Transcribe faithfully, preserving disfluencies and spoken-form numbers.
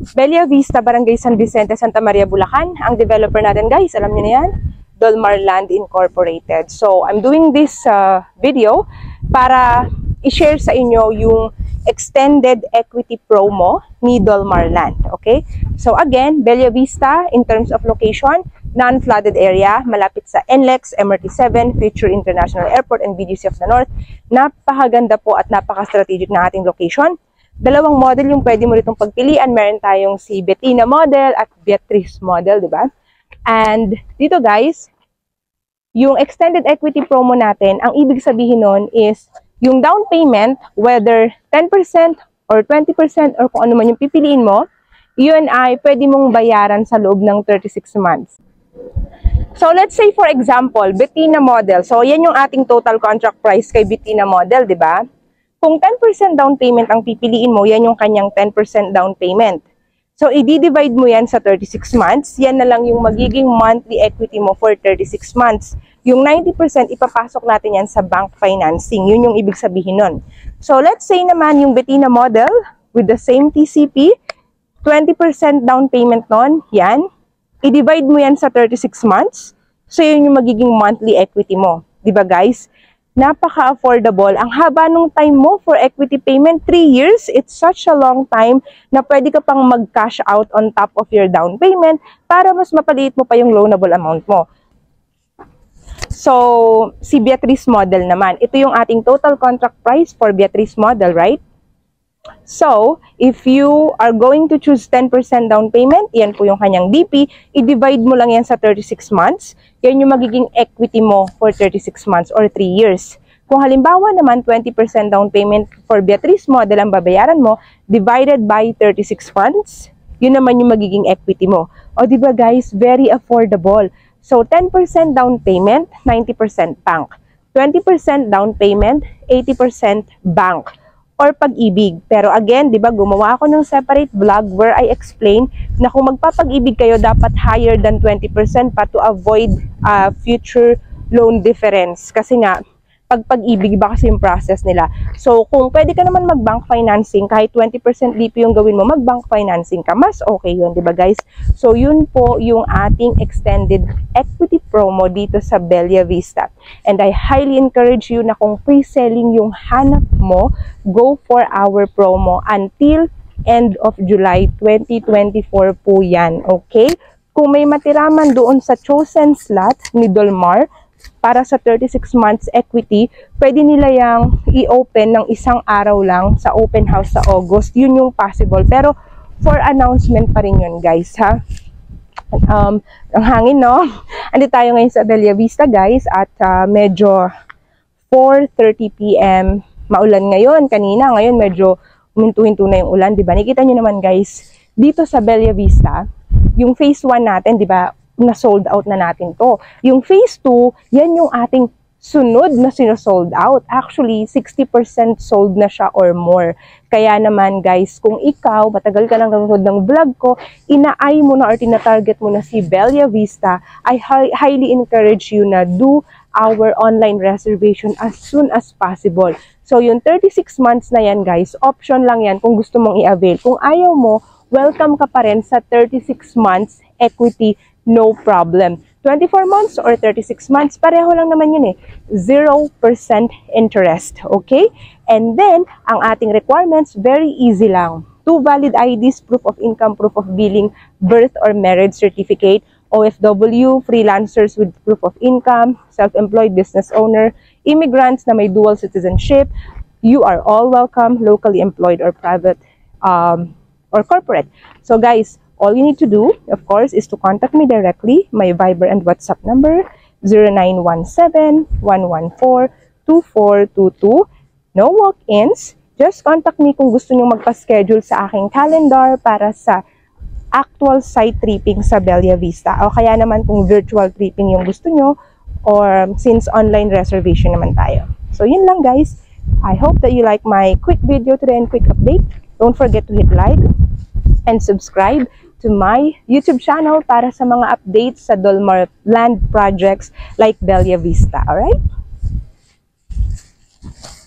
Bella Vista, Barangay San Vicente, Santa Maria, Bulacan. Ang developer natin guys, alam niyo na yan, Dolmar Land Incorporated. So, I'm doing this uh, video para i-share sa inyo yung extended equity promo ni Dolmar Land. Okay? So, again, Bella Vista, in terms of location, non-flooded area, malapit sa N L E X, M R T seven, Future International Airport, and B G C of the North. Napakaganda po at napaka-strategic na ating location. Dalawang model yung pwede mo ritong pagpilian. Meron tayong si Bettina model at Beatrice model, di ba? And dito guys, yung extended equity promo natin, ang ibig sabihin nun is yung down payment, whether ten percent or twenty percent or kung ano man yung pipiliin mo, yun ay pwede mong bayaran sa loob ng thirty-six months. So, let's say for example, Bettina model. So, yan yung ating total contract price kay Bettina model, di ba? Kung ten percent down payment ang pipiliin mo, yan yung kanyang ten percent down payment. So, i-divide mo yan sa thirty-six months. Yan na lang yung magiging monthly equity mo for thirty-six months. Yung ninety percent, ipapasok natin yan sa bank financing. Yun yung ibig sabihin nun. So, let's say naman yung Bettina model with the same T C P, twenty percent down payment nun, yan. I-divide mo yan sa thirty-six months. So, yun yung magiging monthly equity mo. Diba guys? Napaka-affordable. Ang haba nung time mo for equity payment, three years. It's such a long time na pwede ka pang mag-cash out on top of your down payment para mas mapaliit mo pa yung loanable amount mo. So, si Beatrice model naman. Ito yung ating total contract price for Beatrice model, right? So, if you are going to choose ten percent down payment, yan po yung kanyang D P, i-divide mo lang yan sa thirty-six months, yan yung magiging equity mo for thirty-six months or three years. Kung halimbawa naman, twenty percent down payment for Beatrice model ang babayaran mo, divided by thirty-six months, yun naman yung magiging equity mo. O diba guys, very affordable. So, ten percent down payment, ninety percent bank. twenty percent down payment, eighty percent bank. Or pag-ibig. Pero again, di ba, gumawa ako ng separate vlog where I explain na kung magpapag-ibig kayo, dapat higher than twenty percent pa to avoid uh, future loan difference. Kasi nga, pag pag-ibig, iba kasi yung process nila. So, kung pwede ka naman mag-bank financing, kahit twenty percent D P yung gawin mo, mag-bank financing ka, mas okay yun, di ba guys? So, yun po yung ating extended equity promo dito sa Bella Vista. And I highly encourage you na kung pre-selling yung hanap mo, go for our promo until end of July twenty twenty-four po yan, okay? Kung may matiraman doon sa chosen slot ni Dolmar, para sa thirty-six months equity, pwede nila yung i-open ng isang araw lang sa open house sa August. Yun yung possible. Pero for announcement pa rin yun, guys, ha? Um, ang hangin, no? Andito tayo ngayon sa Bella Vista, guys, at uh, medyo four thirty p m Maulan ngayon. Kanina, ngayon medyo huminto-hinto na yung ulan, di ba? Nakita nyo naman, guys, dito sa Bella Vista, yung phase one natin, di ba, na sold out na natin to. Yung phase two, yan yung ating sunod na sino-sold out. Actually, sixty percent sold na siya or more. Kaya naman guys, kung ikaw, matagal ka nang nanonood ng vlog ko, ina-eye mo na or tina-target mo na si Bella Vista, I highly encourage you na do our online reservation as soon as possible. So, yung thirty-six months na yan guys, option lang yan kung gusto mong i-avail. Kung ayaw mo, welcome ka pa rin sa thirty-six months equity, no problem. twenty-four months or thirty-six months, pareho lang naman yun eh. zero percent interest, okay? And then, ang ating requirements, very easy lang. Two valid I Ds, proof of income, proof of billing, birth or marriage certificate, O F W, freelancers with proof of income, self-employed business owner, immigrants na may dual citizenship, you are all welcome, locally employed or private um, or corporate. So guys, all you need to do, of course, is to contact me directly. My Viber and WhatsApp number, zero nine one seven, one one four, two four two two. No walk-ins. Just contact me kung gusto nyo magpa-schedule sa aking calendar para sa actual site tripping sa Bella Vista. O kaya naman kung virtual tripping yung gusto nyo, or since online reservation naman tayo. So yun lang guys. I hope that you like my quick video today and quick update. Don't forget to hit like and subscribe to my YouTube channel para sa mga updates sa Dolmar Land projects like Bella Vista. Alright?